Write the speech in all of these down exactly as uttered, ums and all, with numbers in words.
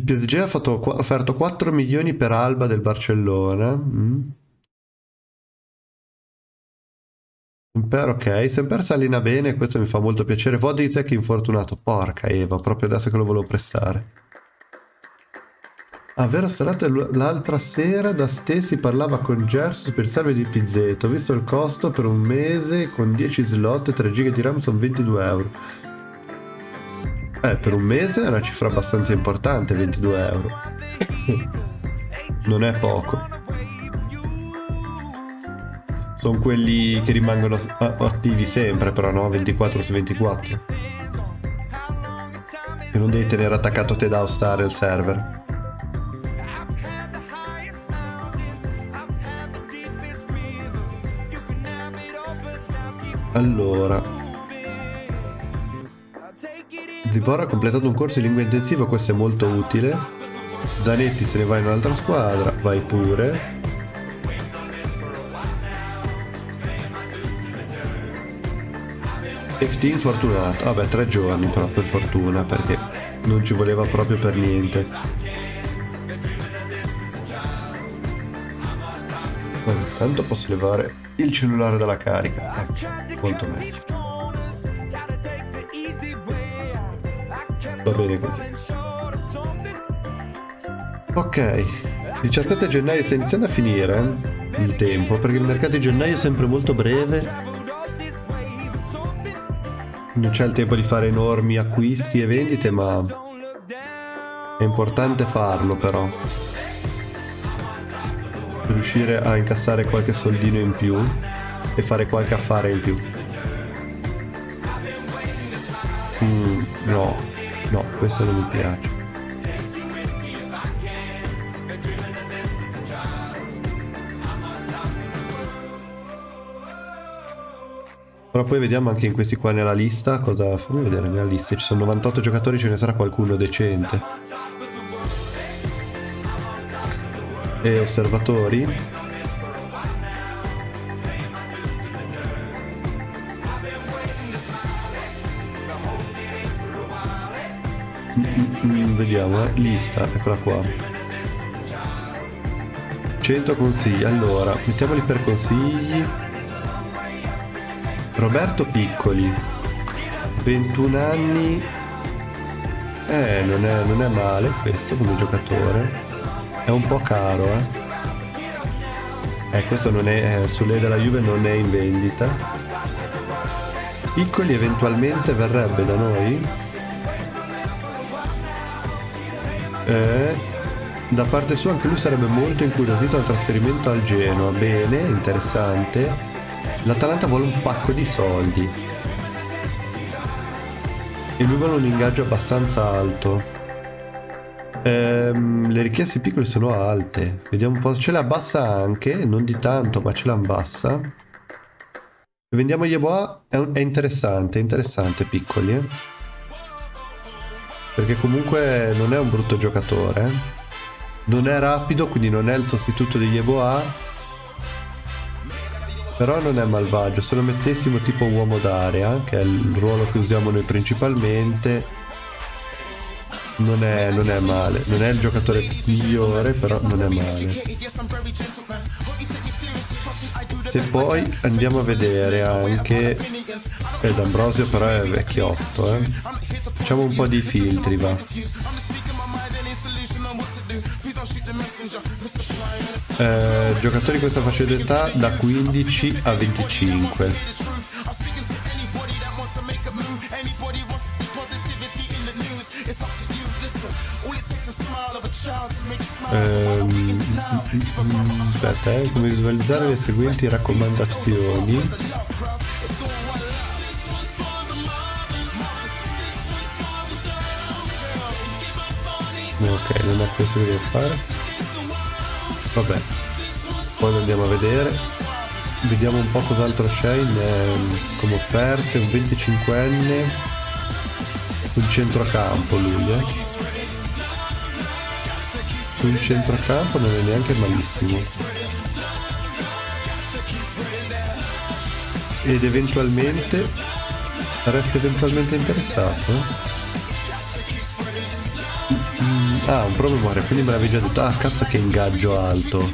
P S G ha fatto, offerto quattro milioni per Alba del Barcellona. Mm. Semper, ok, Semper si allena bene, questo mi fa molto piacere. Vodizek infortunato, porca Eva, proprio adesso che lo volevo prestare. Ah, vero, Serate, l'altra sera da Ste si parlava con Gersus per il server di Pizzetto. Ho visto il costo per un mese con dieci slot e tre giga di RAM sono ventidue euro. Eh, per un mese è una cifra abbastanza importante, ventidue euro. Non è poco. Sono quelli che rimangono attivi sempre, però no? ventiquattro su ventiquattro. E non devi tenere attaccato te da All-Star il server. Allora, Zibora ha completato un corso di lingua intensivo, questo è molto utile. Zanetti se ne va in un'altra squadra, vai pure. F T infortunato, vabbè, tre giorni però per fortuna, perché non ci voleva proprio per niente. Vabbè, tanto posso levare il cellulare dalla carica, ecco, molto meglio. Va bene così. Ok, diciassette gennaio sta iniziando a finire eh, il tempo, perché il mercato di gennaio è sempre molto breve. Non c'è il tempo di fare enormi acquisti e vendite, ma è importante farlo però, per riuscire a incassare qualche soldino in più e fare qualche affare in più. Mm, no, no, questo non mi piace. Però poi vediamo anche in questi qua nella lista cosa... Fammi vedere nella lista, ci sono novantotto giocatori, ce ne sarà qualcuno decente. E osservatori. Mm, mm, vediamo, eh. Lista, eccola qua. cento consigli, allora, mettiamoli per consigli. Roberto Piccoli, ventuno anni, eh, non è, non è male questo come giocatore, è un po' caro, eh. Eh, questo non è, eh, sulle della Juve non è in vendita. Piccoli eventualmente verrebbe da noi? Eh, da parte sua anche lui sarebbe molto incuriosito dal trasferimento al Genoa, bene, interessante. L'Atalanta vuole un pacco di soldi e lui vuole un ingaggio abbastanza alto. Ehm, le richieste piccole sono alte, vediamo un po', ce la abbassa anche, non di tanto ma ce la abbassa. Vendiamo Yeboah, è, è interessante, è interessante Piccoli, eh? Perché comunque non è un brutto giocatore, eh? Non è rapido, quindi non è il sostituto di Yeboah. Però non è malvagio, se lo mettessimo tipo uomo d'area, che è il ruolo che usiamo noi principalmente, non è, non è male. Non è il giocatore migliore, però non è male. Se poi andiamo a vedere anche... Eh, D'Ambrosio però è vecchiotto, eh. Facciamo un po' di filtri, va. Eh, giocatori di questa fascia d'età da quindici a venticinque. Ehm, aspetta, eh, come visualizzare le seguenti raccomandazioni. Ok, non è questo che devo fare. Vabbè, poi lo andiamo a vedere. Vediamo un po' cos'altro c'è in, eh, come offerte. Un venticinquenne, un centrocampo lui, eh. Un centrocampo non è neanche malissimo. Ed eventualmente saresti eventualmente interessato? Mm. Ah, un promemoria, quindi me l'avevi già detto. Ah, cazzo che ingaggio alto.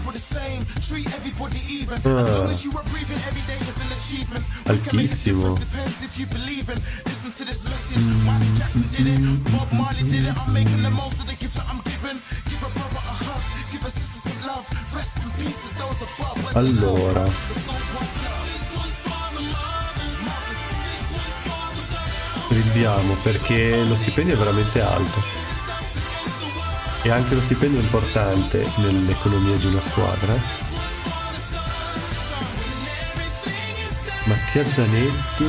Ah. Altissimo. Mm, mm, mm, allora, rinviamo perché lo stipendio è veramente alto e anche lo stipendio è importante nell'economia di una squadra. Mattia Zanetti.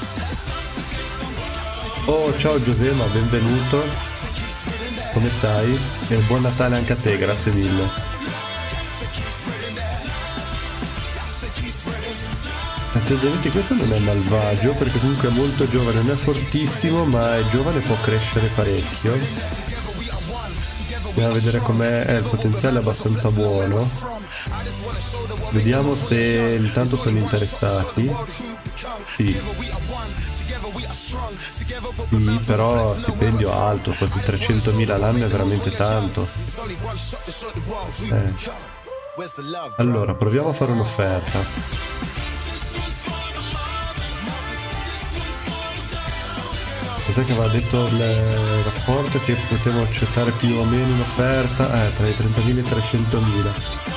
Oh, ciao Giuseppe, benvenuto. Come stai? E buon Natale anche a te, grazie mille. Mattia Zanetti, questo non è malvagio perché comunque è molto giovane, non è fortissimo ma è giovane, può crescere parecchio. Andiamo a vedere com'è, eh, il potenziale è abbastanza buono. Vediamo se intanto sono interessati. Sì. Sì, però stipendio alto, quasi trecentomila l'anno è veramente tanto. Eh. Allora, proviamo a fare un'offerta. Cos'è che aveva detto il rapporto? Che potevo accettare più o meno un'offerta? Eh, tra i trentamila e i trecentomila.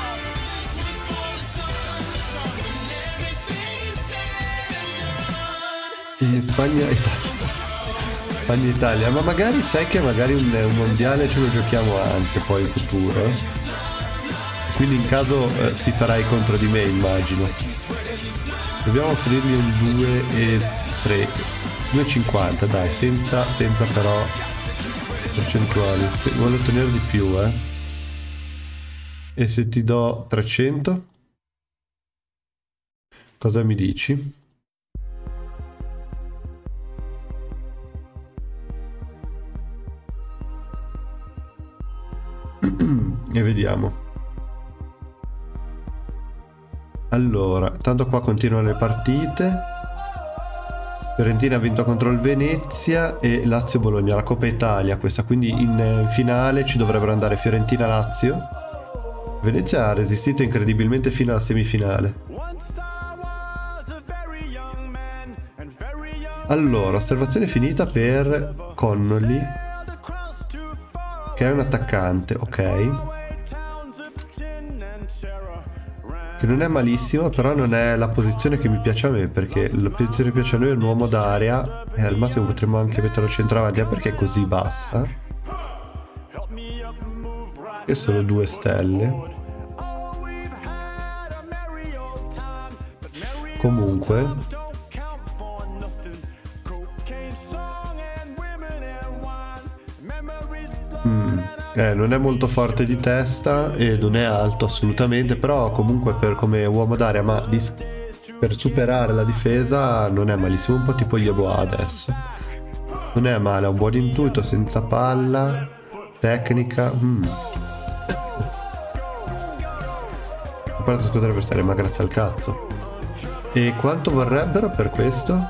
In Spagna e Italia. Spagna e Italia. Ma magari sai che magari un, un mondiale ce lo giochiamo anche poi in futuro. Quindi in caso eh, ti farai contro di me, immagino. Dobbiamo offrirgli un due e tre. due e cinquanta, dai, senza, senza però percentuali. Voglio ottenere di più, eh. E se ti do trecento? Cosa mi dici? E vediamo. Allora, tanto qua continuano le partite. Fiorentina ha vinto contro il Venezia e Lazio-Bologna, la Coppa Italia questa, quindi in finale ci dovrebbero andare Fiorentina-Lazio. Venezia ha resistito incredibilmente fino alla semifinale. Allora, osservazione finita per Connolly, che è un attaccante, ok. Che non è malissimo, però non è la posizione che mi piace a me, perché la posizione che piace a noi è un uomo d'area e al massimo potremmo anche metterlo centravanti. Perché è così bassa? E solo due stelle. Comunque mm. Eh, non è molto forte di testa e non è alto assolutamente, però comunque per come uomo d'area, ma di, per superare la difesa non è malissimo, un po' tipo Yeboah adesso. Non è male, ha un buon intuito, senza palla, tecnica. Mm. A parte squadra avversaria, ma grazie al cazzo. E quanto vorrebbero per questo?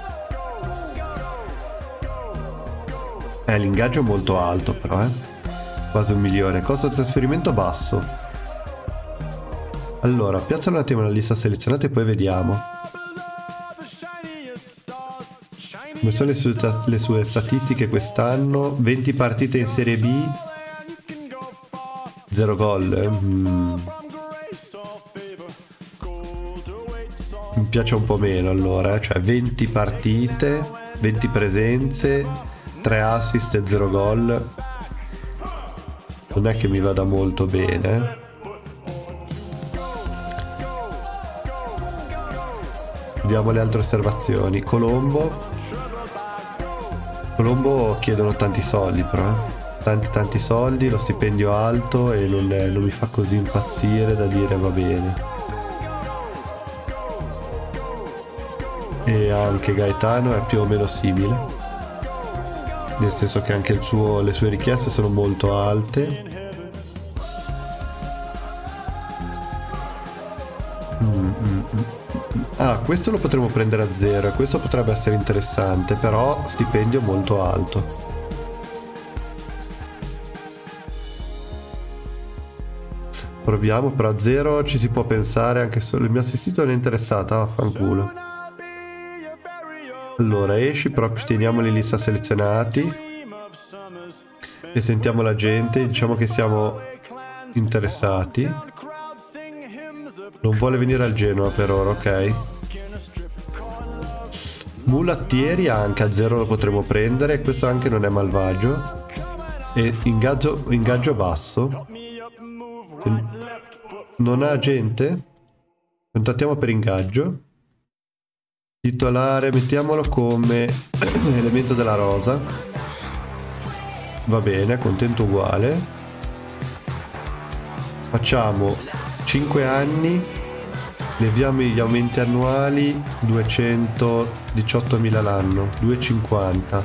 Eh, l'ingaggio è molto alto però, eh. Quasi un milione. Costo di trasferimento basso. Allora, piazza un attimo la lista selezionata e poi vediamo. Come sono le sue, le sue statistiche quest'anno? venti partite in Serie B, zero gol. Mm. Mi piace un po' meno allora, eh? Cioè venti partite, venti presenze, tre assist e zero gol. Non è che mi vada molto bene. Vediamo le altre osservazioni. Colombo. Colombo chiedono tanti soldi però, eh. Tanti tanti soldi, lo stipendio alto e non, è, non mi fa così impazzire da dire va bene. E anche Gaetano è più o meno simile. Nel senso che anche il suo, le sue richieste sono molto alte. Mm, mm, mm, mm. Ah, questo lo potremmo prendere a zero e questo potrebbe essere interessante, però stipendio molto alto. Proviamo, però a zero ci si può pensare anche solo. Il mio assistito non è interessato, vaffanculo. Allora, esci, però teniamoli in lista selezionati. E sentiamo la gente, diciamo che siamo interessati. Non vuole venire al Genoa per ora, ok. Mulattieri anche a zero lo potremo prendere, questo anche non è malvagio. E ingaggio, ingaggio basso. Non ha gente? Contattiamo per ingaggio. Titolare, mettiamolo come elemento della rosa. Va bene, contento uguale. Facciamo cinque anni. Leviamo gli aumenti annuali, duecentodiciottomila l'anno, duecentocinquanta,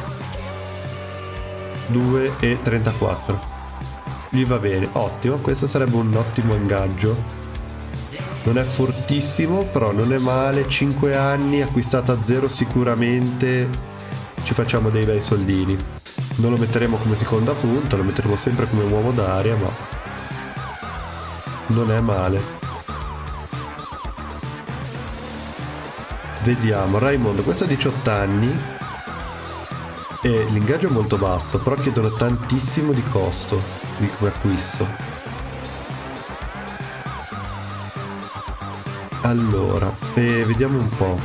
due e trentaquattro. Gli va bene, ottimo, questo sarebbe un ottimo ingaggio. Non è fortissimo, però non è male, cinque anni, acquistato a zero sicuramente ci facciamo dei bei soldini. Non lo metteremo come seconda punta, lo metteremo sempre come uomo d'aria, ma non è male. Vediamo, Raimondo, questo ha diciotto anni e l'ingaggio è molto basso, però chiedono tantissimo di costo di come acquisto. Allora, e vediamo un po'.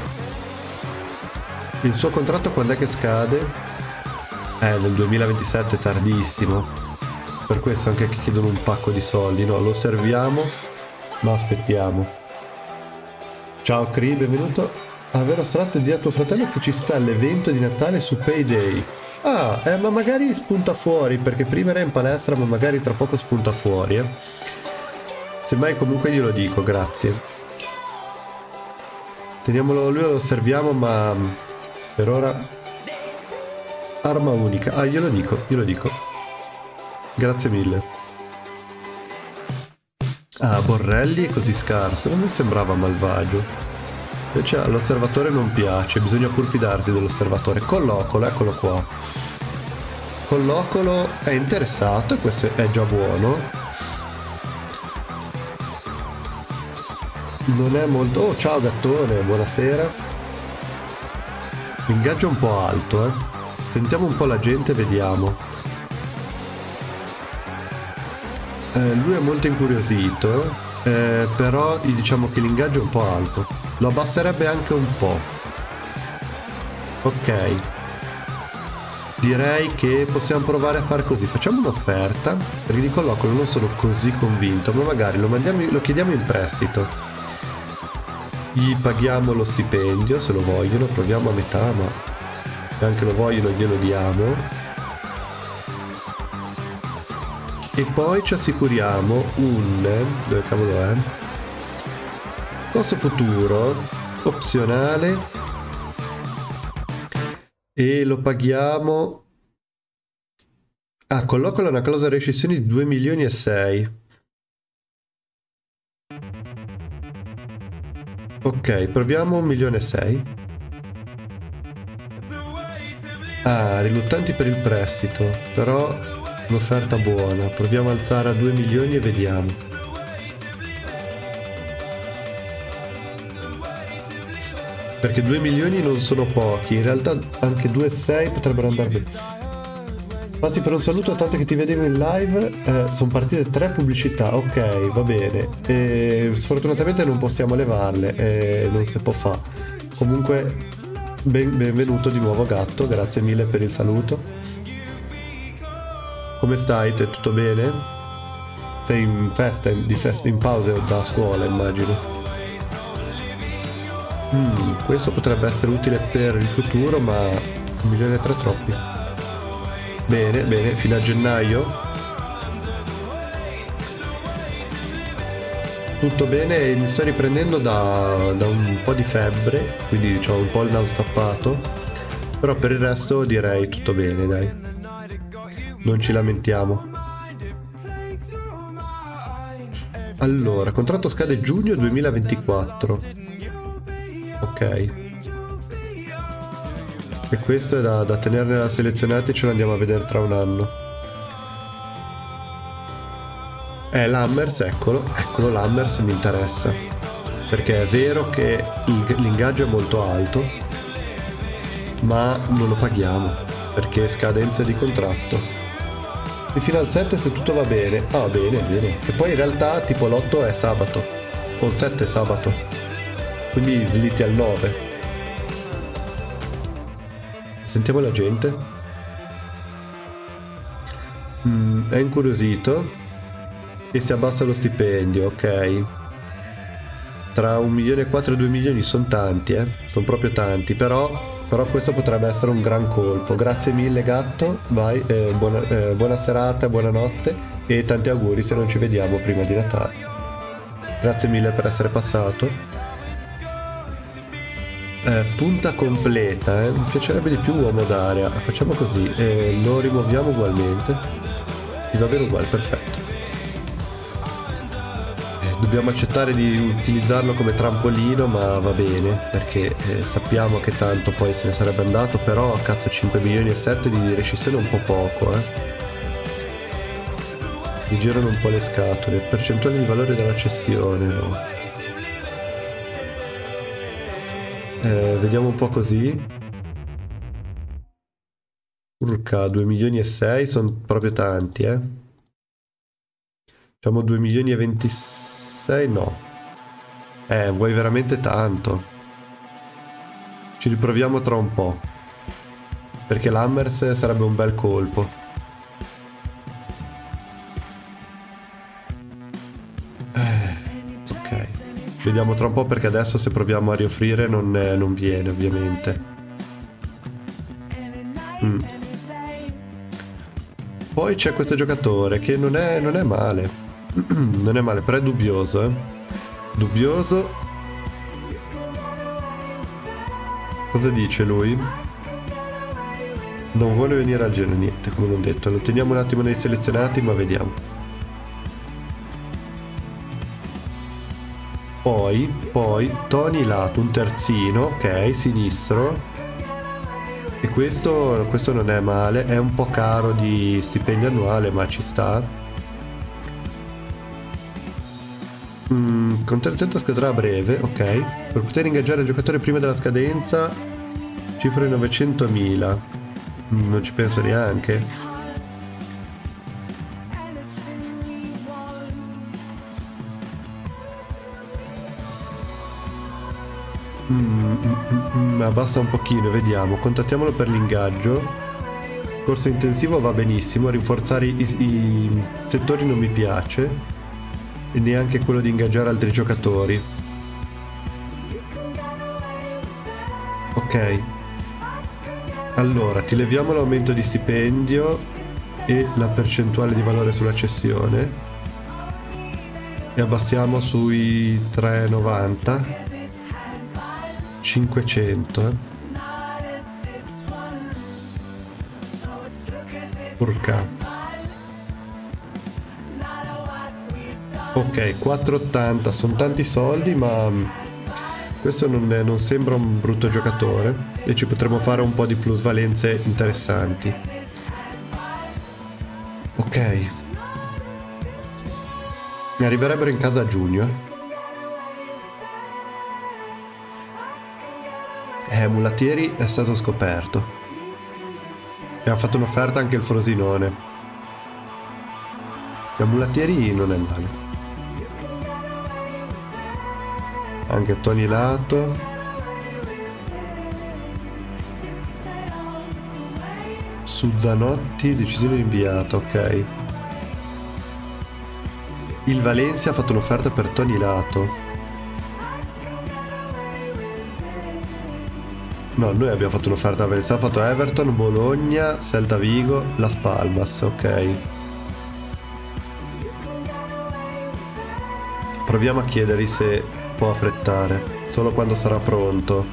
Il suo contratto quando è che scade? Eh, nel duemilaventisette, tardissimo. Per questo anche che chiedono un pacco di soldi. No, lo osserviamo, ma aspettiamo. Ciao Cri, benvenuto. Aver astratto di a tuo fratello che ci sta l'evento di Natale su Payday. Ah, eh, ma magari spunta fuori, perché prima era in palestra, ma magari tra poco spunta fuori, eh. Semmai comunque glielo dico, grazie. Teniamolo, lui lo osserviamo, ma per ora arma unica. Ah, glielo dico, glielo dico. Grazie mille. Ah, Borrelli è così scarso, non mi sembrava malvagio. Invece all'osservatore non piace, bisogna pur fidarsi dell'osservatore. Collocolo, eccolo qua. Collocolo è interessato e questo è già buono. Non è molto... Oh, ciao gattone, buonasera. L'ingaggio è un po' alto, eh. Sentiamo un po' la gente e vediamo. Eh, lui è molto incuriosito, eh, però gli diciamo che l'ingaggio è un po' alto. Lo abbasserebbe anche un po'. Ok. Direi che possiamo provare a fare così. Facciamo un'offerta, perché di collocolo non sono così convinto, ma magari lo, mandiamo, lo chiediamo in prestito. Gli paghiamo lo stipendio, se lo vogliono, proviamo a metà, ma se anche lo vogliono glielo diamo. E poi ci assicuriamo un... dove cavolo è? Costo futuro opzionale e lo paghiamo. Ah, collocolo una clausola di rescissione di due milioni e sei. Ok, proviamo un milione e sei. Ah, riluttanti per il prestito, però un'offerta buona. Proviamo a alzare a due milioni e vediamo. Perché due milioni non sono pochi, in realtà anche due virgola sei potrebbero andare bene. Passi per un saluto, tanto che ti vedevo in live, eh, sono partite tre pubblicità, ok, va bene. E sfortunatamente non possiamo levarle, eh, non si può fare. Comunque, ben, benvenuto di nuovo gatto, grazie mille per il saluto. Come stai? Te tutto bene? Sei in festa, di festa, in pausa da scuola, immagino. Mm, questo potrebbe essere utile per il futuro, ma un milione e tre troppi. Bene, bene, fino a gennaio. Tutto bene, mi sto riprendendo da, da un po' di febbre, quindi ho un po' il naso tappato, però per il resto direi tutto bene, dai. Non ci lamentiamo. Allora, contratto scade giugno duemilaventiquattro. Ok, e questo è da, da tenere nella selezionata e ce lo andiamo a vedere tra un anno. Eh, l'Hammers, eccolo, eccolo, l'Hammers mi interessa. Perché è vero che l'ingaggio è molto alto, ma non lo paghiamo, perché scadenza di contratto. E fino al sette se tutto va bene. Ah, bene, bene. E poi in realtà tipo l'otto è sabato, o il sette è sabato. Quindi slitti al nove. Sentiamo la gente. Mm, è incuriosito. E si abbassa lo stipendio, ok. Tra un milione e quattro e due milioni sono tanti, eh. Sono proprio tanti, però... Però questo potrebbe essere un gran colpo. Grazie mille gatto, vai, eh, buona, eh, buona serata, buonanotte e tanti auguri se non ci vediamo prima di Natale. Grazie mille per essere passato. Eh, punta completa, eh. Mi piacerebbe di più uomo d'area. Facciamo così, eh, lo rimuoviamo ugualmente. Ti va bene uguale, perfetto. Dobbiamo accettare di utilizzarlo come trampolino, ma va bene, perché eh, sappiamo che tanto poi se ne sarebbe andato, però cazzo cinque milioni e sette di rescissione è un po' poco, eh. Mi girano un po' le scatole. Percentuale di valore della cessione, no. Eh, vediamo un po' così. Urca, due milioni e sei sono proprio tanti, eh. Facciamo due milioni e ventisei, no. Eh, vuoi veramente tanto? Ci riproviamo tra un po'. Perché l'Hammers sarebbe un bel colpo. Eh, ok. Vediamo tra un po' perché adesso se proviamo a rioffrire non, eh, non viene ovviamente. Mm. Poi c'è questo giocatore che non è, non è male. Non è male, però è dubbioso, eh. Dubbioso. Cosa dice lui? Non vuole venire al Genoa, niente, come l'ho detto. Lo teniamo un attimo nei selezionati, ma vediamo. Poi, poi, Tony lato, un terzino, ok, sinistro. E questo, questo non è male, è un po' caro di stipendio annuale, ma ci sta. Mm, con trecento scadrà a breve, ok. Per poter ingaggiare il giocatore prima della scadenza, cifra di novecentomila. Mm, non ci penso neanche. Mm, mm, mm, mm, abbassa un pochino, vediamo. Contattiamolo per l'ingaggio. Corso intensivo va benissimo, rinforzare i, i settori non mi piace. E neanche quello di ingaggiare altri giocatori. Ok. Allora, ti leviamo l'aumento di stipendio e la percentuale di valore sulla cessione. E abbassiamo sui tre virgola novanta. cinquecento, eh. Porca. Ok, quattro virgola ottanta, sono tanti soldi, ma questo non, è, non sembra un brutto giocatore e ci potremo fare un po' di plusvalenze interessanti. Ok. Mi arriverebbero in casa a giugno. Eh, Mulattieri è stato scoperto. Abbiamo fatto un'offerta anche il Frosinone. Da Mulattieri non è male. Anche Tony lato. Su Zanotti, decisione rinviata, ok. Il Valencia ha fatto un'offerta per Tony lato. No, noi abbiamo fatto un'offerta a Valencia. Ha fatto Everton, Bologna, Celta Vigo, Las Palmas, ok. Proviamo a chiedergli se può affrettare, solo quando sarà pronto.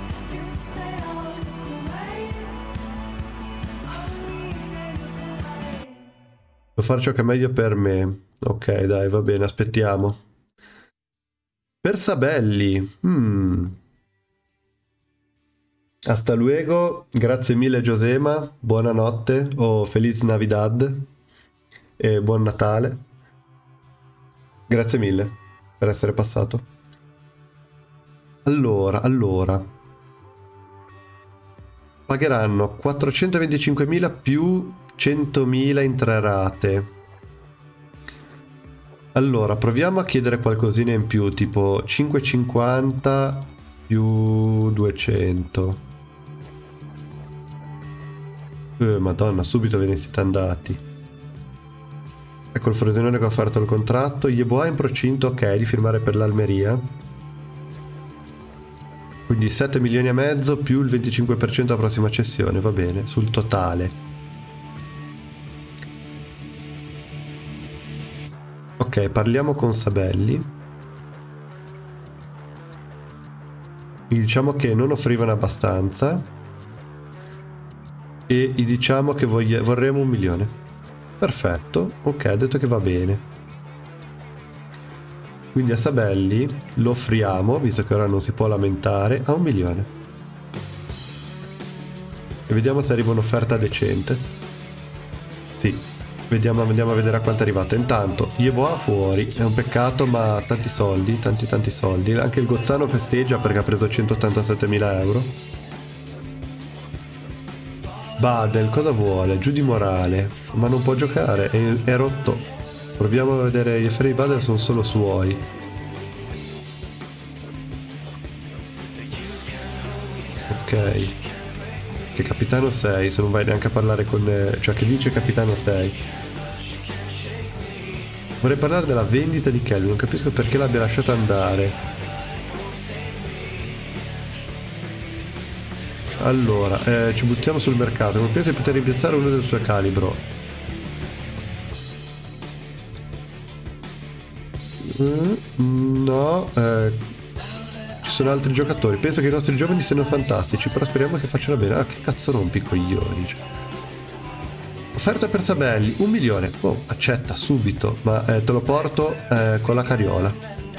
Devo fare ciò che è meglio per me. Ok, dai, va bene, aspettiamo. Per Sabelli. Hmm. Hasta luego, grazie mille Giosema, buonanotte o Feliz Navidad e buon Natale. Grazie mille per essere passato. Allora, allora. Pagheranno quattrocentoventicinquemila più centomila in tre rate. Allora, proviamo a chiedere qualcosina in più, tipo cinquecentocinquanta più duecento. Eh, madonna, subito ve ne siete andati. Ecco il Frosinone che ha offerto il contratto. Yeboah in procinto, ok, di firmare per l'Almeria. Quindi sette milioni e mezzo più il venticinque per cento alla prossima cessione, va bene, sul totale. Ok, parliamo con Sabelli. Gli diciamo che non offrivano abbastanza e gli diciamo che voglia- vorremmo un milione. Perfetto, ok, ha detto che va bene. Quindi a Sabelli lo offriamo, visto che ora non si può lamentare, a un milione. E vediamo se arriva un'offerta decente. Sì, vediamo, andiamo a vedere a quanto è arrivato. Intanto, Yeboah fuori, è un peccato, ma tanti soldi, tanti tanti soldi. Anche il Gozzano festeggia perché ha preso centottantasettemila euro. Badel, cosa vuole? Giù di morale, ma non può giocare, è, è rotto. Proviamo a vedere, gli affari di Badel sono solo suoi. Ok. Che capitano sei, se non vai neanche a parlare con... cioè che dice capitano sei. Vorrei parlare della vendita di Kelly, non capisco perché l'abbia lasciato andare. Allora, eh, ci buttiamo sul mercato, non penso di poter rimpiazzare uno del suo calibro. Mm, no, eh, ci sono altri giocatori. Penso che i nostri giovani siano fantastici, però speriamo che facciano bene. Ah, che cazzo rompi i coglioni. Cioè. Offerta per Sabelli, un milione. Oh, accetta subito, ma eh, te lo porto eh, con la carriola.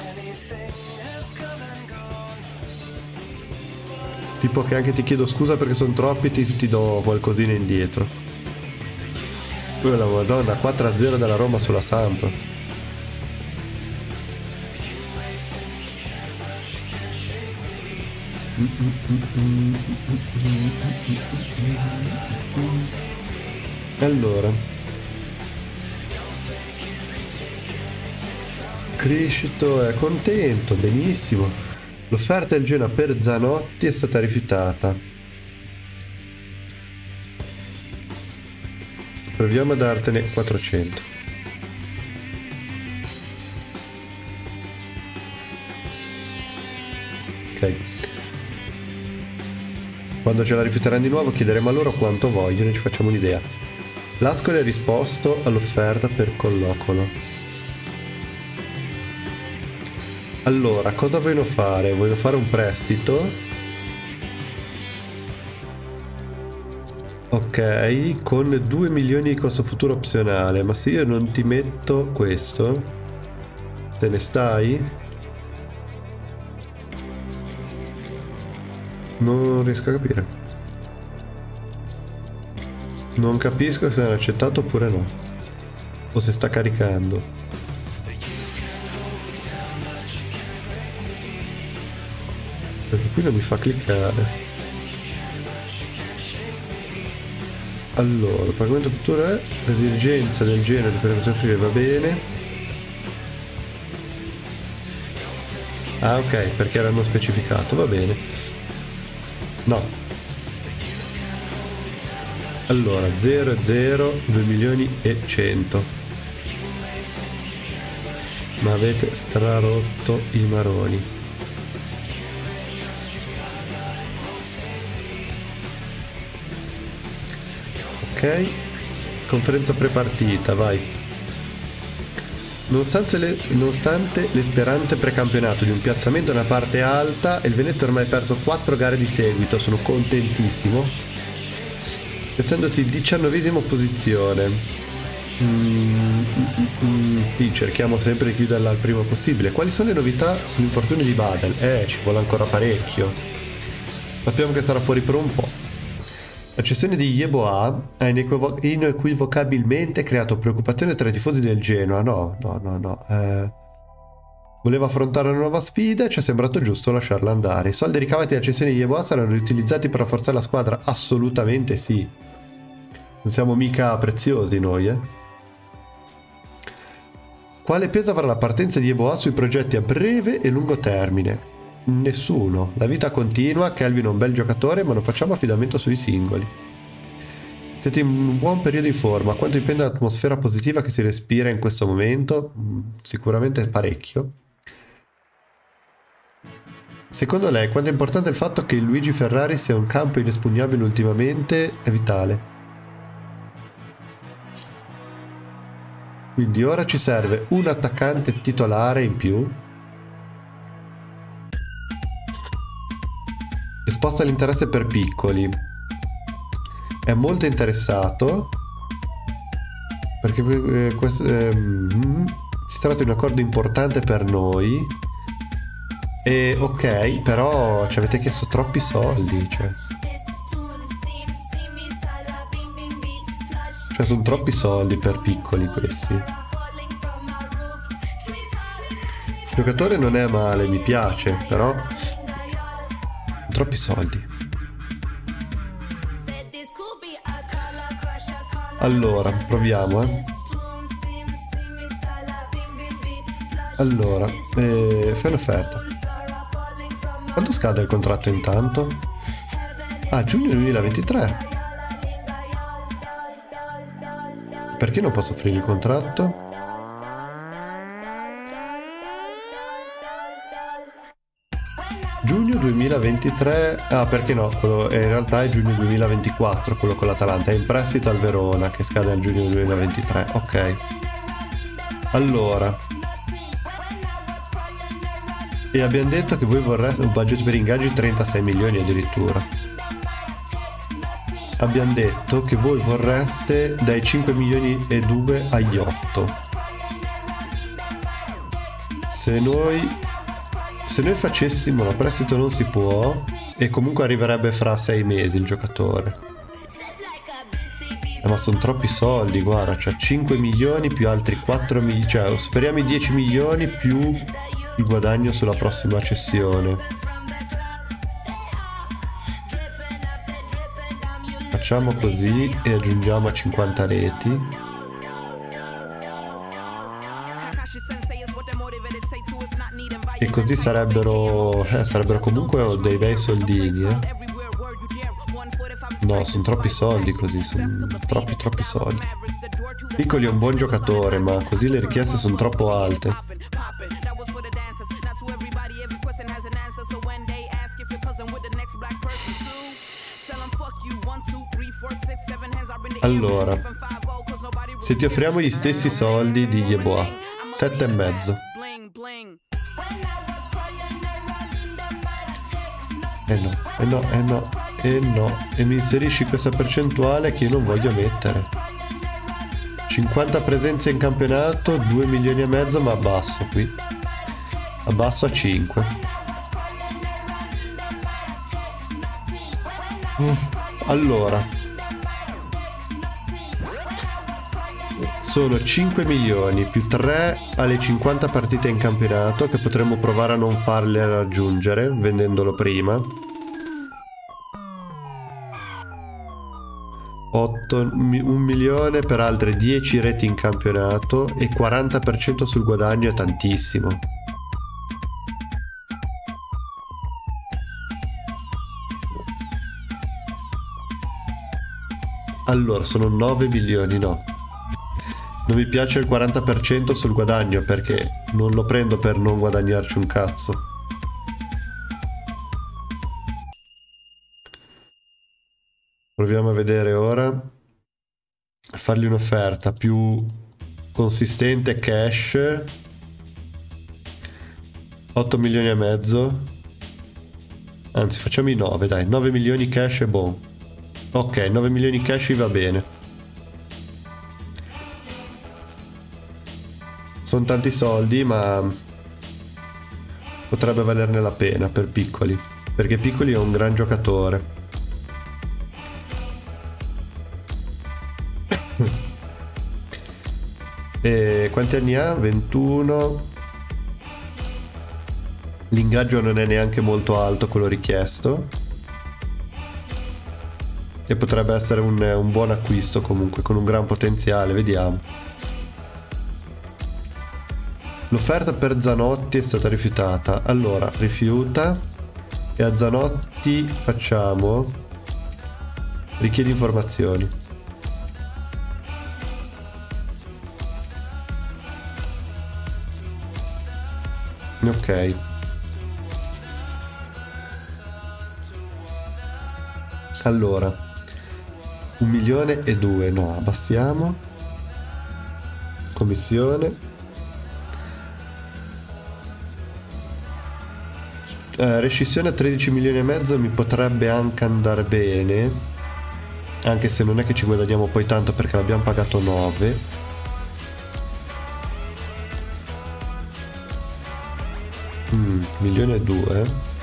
Tipo che anche ti chiedo scusa perché sono troppi, ti, ti do qualcosina indietro. Oh, la madonna, quattro a zero della Roma sulla Samp. Allora, Criscito è contento, benissimo. L'offerta del Genoa per Zanotti è stata rifiutata. Proviamo a dartene quattrocento. Ok. Quando ce la rifiuteranno di nuovo chiederemo a loro quanto vogliono e ci facciamo un'idea. L'Ascoli ha risposto all'offerta per Collocolo. Allora, cosa vogliono fare? Vogliono fare un prestito. Ok, con due milioni di costo futuro opzionale. Ma se io non ti metto questo, te ne stai? Non riesco a capire. Non capisco se hanno accettato oppure no. O se sta caricando. Perché qui non mi fa cliccare. Allora, il pagamento futuro è la dirigenza del genere per offrire, va bene. Ah, ok, perché erano specificato, va bene. No. Allora, zero zero, due milioni e cento. Ma avete strarotto i maroni. Ok. Conferenza prepartita, vai. Nonostante le, nonostante le speranze precampionato di un piazzamento nella parte alta, il Veneto ha ormai perso quattro gare di seguito, sono contentissimo, piazzandosi in diciannovesima posizione. Mm, mm, mm, sì, cerchiamo sempre di chiuderla al primo possibile. Quali sono le novità sull'infortunio di Badel? Eh, ci vuole ancora parecchio. Sappiamo che sarà fuori per un po'. La cessione di Yeboah ha inequivo- inequivocabilmente creato preoccupazione tra i tifosi del Genoa. No, no, no, no. Eh, Voleva affrontare una nuova sfida e ci è sembrato giusto lasciarla andare. I soldi ricavati da cessioni di Yeboah saranno riutilizzati per rafforzare la squadra? Assolutamente sì. Non siamo mica preziosi noi, eh. Quale peso avrà la partenza di Yeboah sui progetti a breve e lungo termine? Nessuno. La vita continua, Kelvin è un bel giocatore, ma non facciamo affidamento sui singoli. Siete in un buon periodo di forma. Quanto dipende dall'atmosfera positiva che si respira in questo momento? Sicuramente parecchio. Secondo lei, quanto è importante il fatto che il Luigi Ferrari sia un campo inespugnabile ultimamente? È vitale. Quindi ora ci serve un attaccante titolare in più. Che sposta l'interesse per Piccoli. È molto interessato. Perché eh, questo, eh, mm, si tratta di un accordo importante per noi. E ok, però ci avete chiesto troppi soldi, cioè. Cioè sono troppi soldi per Piccoli questi. Il giocatore non è male, mi piace, però troppi soldi. Allora, proviamo, eh. Allora, eh, fai un'offerta. Quando scade il contratto intanto? Ah, giugno duemilaventitré. Perché non posso offrire il contratto? Giugno duemilaventitré. Ah, perché no? Quello, eh, in realtà è giugno duemilaventiquattro quello con l'Atalanta. È in prestito al Verona che scade nel giugno duemilaventitré. Ok. Allora. E abbiamo detto che voi vorreste un budget per ingaggi trentasei milioni addirittura. Abbiamo detto che voi vorreste dai cinque milioni e due agli otto. Se noi se noi facessimo la prestito non si può, e comunque arriverebbe fra sei mesi il giocatore. Eh, ma sono troppi soldi, guarda, cioè cinque milioni più altri quattro milioni, cioè superiamo i dieci milioni più il guadagno sulla prossima cessione. Facciamo così e aggiungiamo a cinquanta reti. E così sarebbero eh, sarebbero comunque dei bei soldini, eh. No, sono troppi soldi così, sono troppi troppi soldi. Piccoli è un buon giocatore, ma così le richieste sono troppo alte. Allora, se ti offriamo gli stessi soldi di Yeboah, sette e mezzo. Eh no, eh no, eh no, eh no. E mi inserisci questa percentuale che io non voglio mettere. cinquanta presenze in campionato, due milioni e mezzo, ma abbasso qui. Abbasso a cinque. Mm, allora. Sono cinque milioni più tre alle cinquanta partite in campionato che potremmo provare a non farle raggiungere vendendolo prima. otto, un milione per altre dieci reti in campionato e quaranta per cento sul guadagno è tantissimo. Allora sono nove milioni, no. Non mi piace il quaranta per cento sul guadagno perché non lo prendo per non guadagnarci un cazzo. Proviamo a vedere ora. A fargli un'offerta più consistente cash. otto milioni e mezzo. Anzi, facciamo i nove, dai. nove milioni cash è buon. Ok, nove milioni cash va bene. Sono tanti soldi, ma potrebbe valerne la pena per Piccoli, perché Piccoli è un gran giocatore. E quanti anni ha? ventuno. L'ingaggio non è neanche molto alto quello richiesto. E potrebbe essere un, un buon acquisto comunque, con un gran potenziale, vediamo. L'offerta per Zanotti è stata rifiutata. Allora, rifiuta. E a Zanotti facciamo... richiedi informazioni. Ok. Allora, un milione e due, no, abbassiamo. Commissione. Eh, rescissione a tredici milioni e mezzo mi potrebbe anche andare bene, anche se non è che ci guadagniamo poi tanto perché l'abbiamo pagato nove. Mm, milione e due.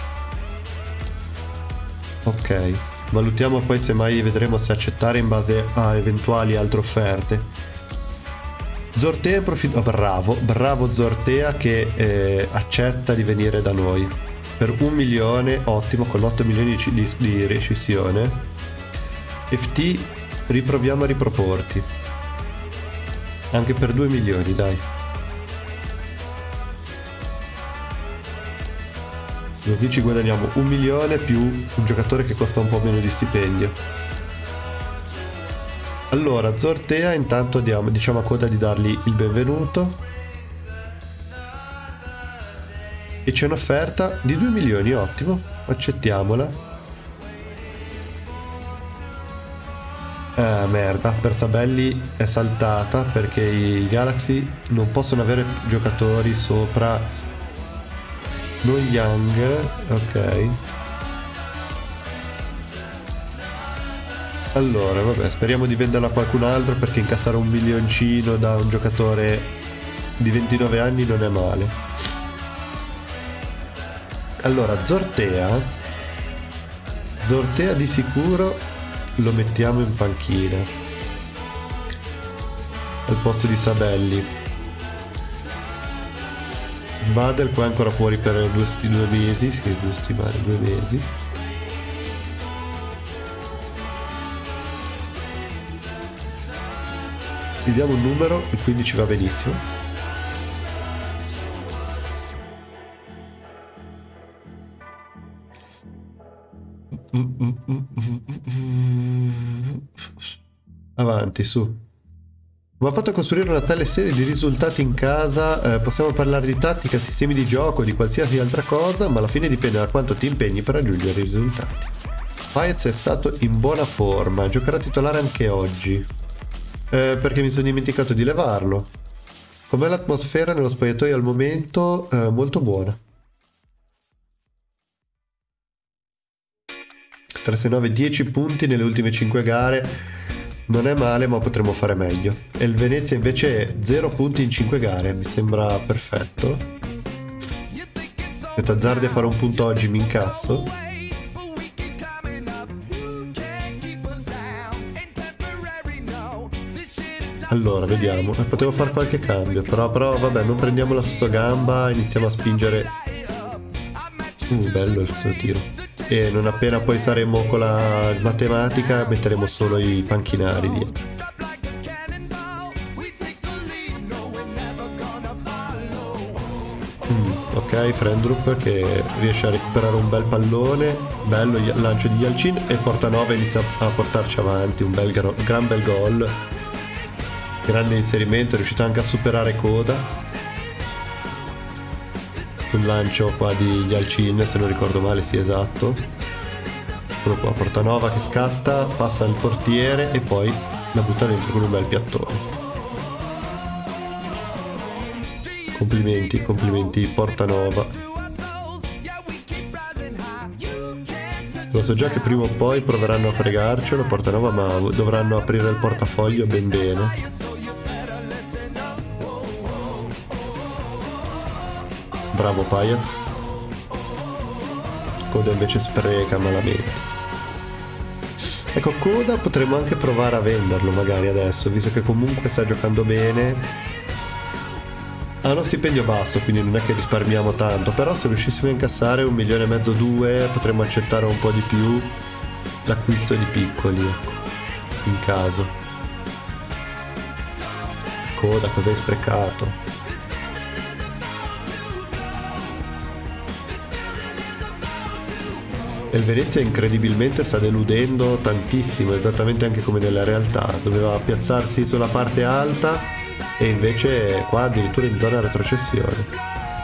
Ok, valutiamo poi, semmai vedremo se accettare in base a eventuali altre offerte. Zortea approfitt- oh, bravo, bravo Zortea che eh, accetta di venire da noi per un milione, ottimo, con otto milioni di, di, di rescissione. F T, riproviamo a riproporti anche per due milioni, dai. Così ci guadagniamo un milione più un giocatore che costa un po' meno di stipendio. Allora, Zortea, intanto diamo, diciamo a Coda di dargli il benvenuto. E c'è un'offerta di due milioni, ottimo, accettiamola. Ah, merda, per Sabelli è saltata perché i Galaxy non possono avere giocatori sopra... non Young, ok. Allora, vabbè, speriamo di venderla a qualcun altro perché incassare un milioncino da un giocatore di ventinove anni non è male. Allora, Zortea. Zortea di sicuro lo mettiamo in panchina al posto di Sabelli. Badel qua è ancora fuori per due, due mesi, sì, due settimane, due mesi. Gli diamo un numero, il quindici va benissimo. Avanti, su. Mi ha fatto costruire una tale serie di risultati in casa, eh, possiamo parlare di tattica, sistemi di gioco, di qualsiasi altra cosa, ma alla fine dipende da quanto ti impegni per raggiungere i risultati. Paez è stato in buona forma, giocherà titolare anche oggi, eh, perché mi sono dimenticato di levarlo. Com'è l'atmosfera nello spogliatoio al momento? Eh, molto buona. tre sei nove, dieci punti nelle ultime cinque gare. Non è male, ma potremmo fare meglio. E il Venezia invece è zero punti in cinque gare, mi sembra perfetto. Se t'azzardi a fare un punto oggi mi incazzo. Allora, vediamo. Eh, potevo fare qualche cambio, però, però vabbè, non prendiamola sotto gamba, iniziamo a spingere. Uh, bello il suo tiro. E non appena poi saremo con la matematica metteremo solo i panchinari dietro. Mm, ok, Frendrup che riesce a recuperare un bel pallone, bello il lancio di Yalcin e Portanova inizia a portarci avanti, un bel, gran bel gol, grande inserimento, è riuscito anche a superare Coda. Un lancio qua di Yalcin, se non ricordo male, sì, esatto. Quello qua, Portanova che scatta, passa il portiere e poi la butta dentro con un bel piattone. Complimenti, complimenti Portanova. Lo so già che prima o poi proveranno a fregarcelo Portanova, ma dovranno aprire il portafoglio ben bene. Bravo Paez. Coda invece spreca malamente. Ecco, Coda potremmo anche provare a venderlo magari adesso, visto che comunque sta giocando bene. Ha uno stipendio basso, quindi non è che risparmiamo tanto, però se riuscissimo a incassare un milione e mezzo, due, potremmo accettare un po' di più l'acquisto di piccoli, ecco, in caso. Coda, cosa hai sprecato? E il Venezia incredibilmente sta deludendo tantissimo, esattamente anche come nella realtà. Doveva piazzarsi sulla parte alta e invece qua addirittura in zona retrocessione.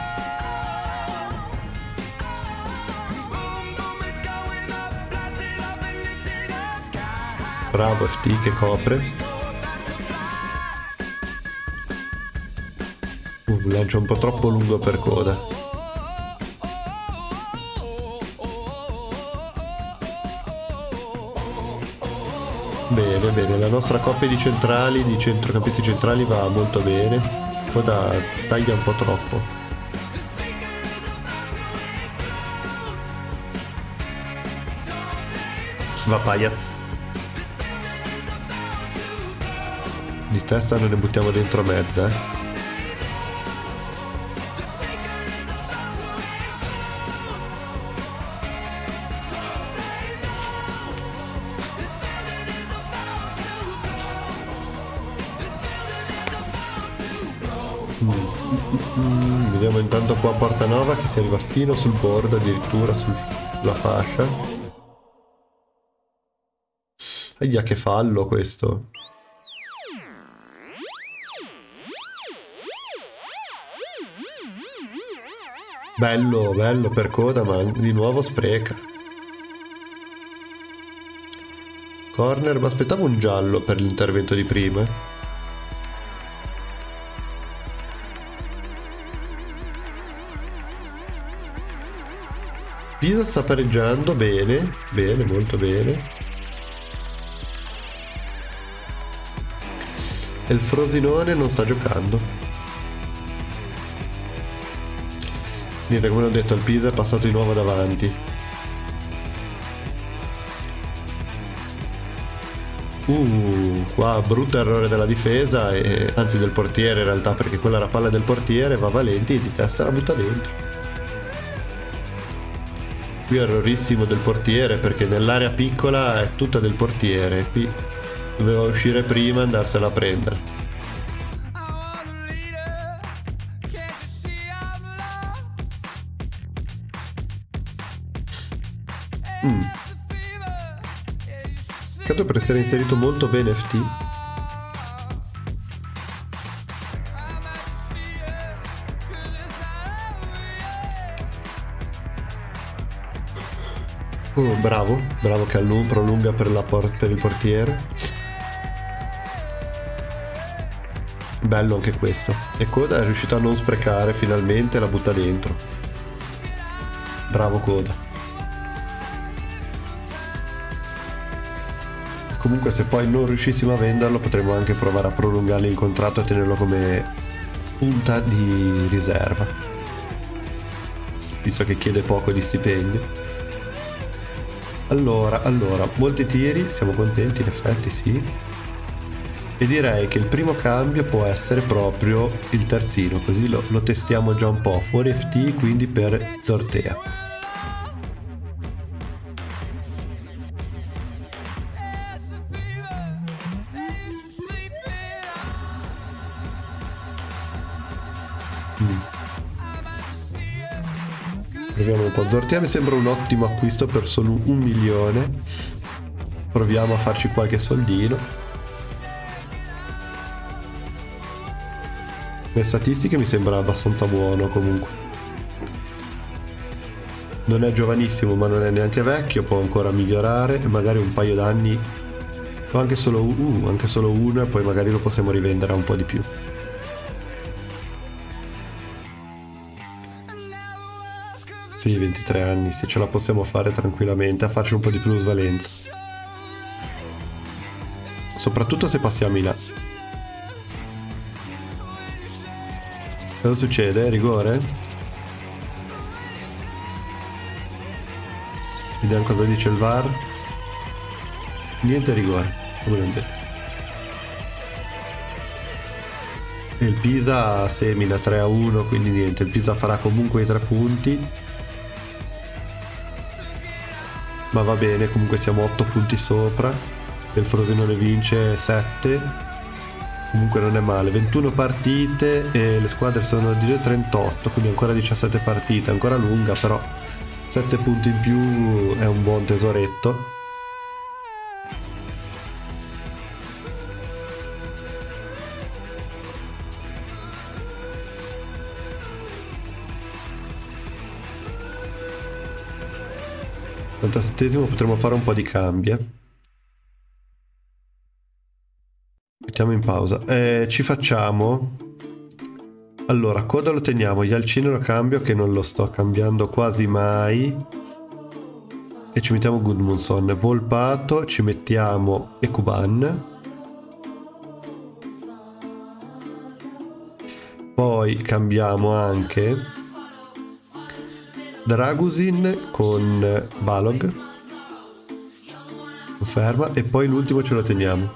Bravo F T che copre. Uh, lancio un po' troppo lungo per Coda. Bene, bene, la nostra coppia di centrali, di centrocampisti centrali va molto bene. Coda taglia un po' troppo. Va Pajaz. Di testa non ne buttiamo dentro mezza, eh. Mm, vediamo intanto qua Portanova che si arriva fino sul bordo, addirittura sul, sulla fascia. Ahia, che fallo questo. Bello, bello per Coda, ma di nuovo spreca. Corner, ma aspettavo un giallo per l'intervento di prima. Pisa sta pareggiando, bene, bene, molto bene. E il Frosinone non sta giocando. Niente, come ho detto, il Pisa è passato di nuovo davanti. Uh, qua brutto errore della difesa, e, anzi del portiere in realtà, perché quella era palla del portiere, va Valenti e di testa la butta dentro. Qui errorissimo del portiere, perché nell'area piccola è tutta del portiere, qui doveva uscire prima e andarsela a prendere. Mm. Credo per essere inserito molto bene F T. Oh, bravo, bravo che allung- prolunga per, la por- per il portiere. Bello anche questo. E Coda è riuscito a non sprecare finalmente, la butta dentro. Bravo Coda. Comunque se poi non riuscissimo a venderlo potremmo anche provare a prolungarlo in contratto e tenerlo come punta di riserva, visto che chiede poco di stipendio. Allora, allora, molti tiri, siamo contenti in effetti, sì. E direi che il primo cambio può essere proprio il terzino, così lo, lo testiamo già un po'. Fuori F T, quindi per Zortea. Mm. Proviamo un po'. Zortea mi sembra un ottimo acquisto per solo un milione. Proviamo a farci qualche soldino. Le statistiche mi sembra abbastanza buono comunque. Non è giovanissimo ma non è neanche vecchio, può ancora migliorare e magari un paio d'anni, o anche solo, uh, anche solo uno, e poi magari lo possiamo rivendere a un po' di più. Sì, ventitré anni, sì, ce la possiamo fare tranquillamente a farci un po' di plusvalenza. Soprattutto se passiamo in là. Cosa succede? Rigore? Vediamo cosa dice il V A R. Niente rigore, come non detto. E il Pisa semina tre a uno, quindi niente, il Pisa farà comunque i tre punti. Ma va bene, comunque siamo otto punti sopra. Il Frosinone vince sette. Comunque non è male. ventuno partite e le squadre sono di trentotto, quindi ancora diciassette partite, ancora lunga, però sette punti in più è un buon tesoretto. ottantasettesimo potremmo fare un po' di cambi, eh. Mettiamo in pausa. Eh, ci facciamo... Allora, Coda lo teniamo, Yalcino lo cambio, che non lo sto cambiando quasi mai. E ci mettiamo Gudmundsson. Volpato, ci mettiamo Ekuban. Poi cambiamo anche Dragusin con Balog. Conferma. E poi l'ultimo ce lo teniamo.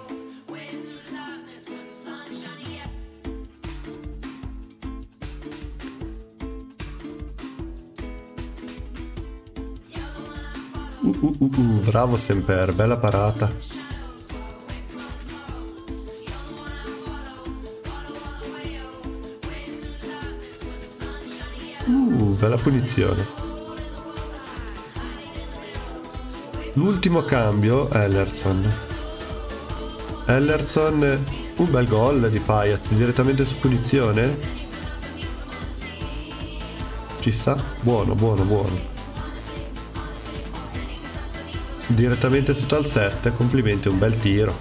Uh, uh, uh, uh, bravo Semper, bella parata. Uh, bella punizione. L'ultimo cambio, Ellerson. Ellerson, un bel gol di Payaz, direttamente su punizione. Ci sta? Buono, buono, buono. Direttamente sotto al sette, complimenti, un bel tiro.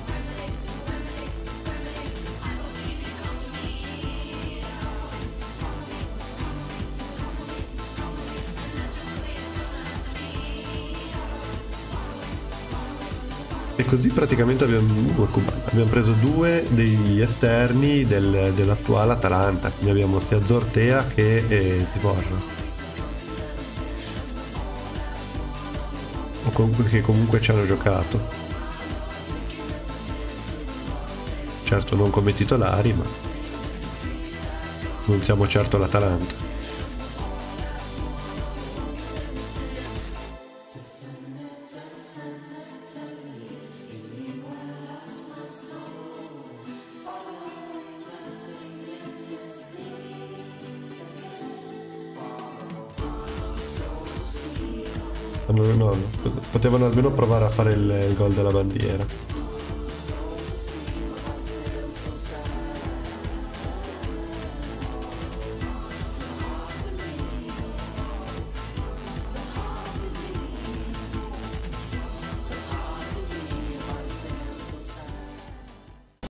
E così praticamente abbiamo, abbiamo preso due degli esterni del, dell'attuale Atalanta, quindi abbiamo sia Zortea che eh, Tiborra. O comunque, che comunque ci hanno giocato. Certo non come titolari, ma non siamo certo l'Atalanta. No, no, no, potevano almeno provare a fare il, il gol della bandiera.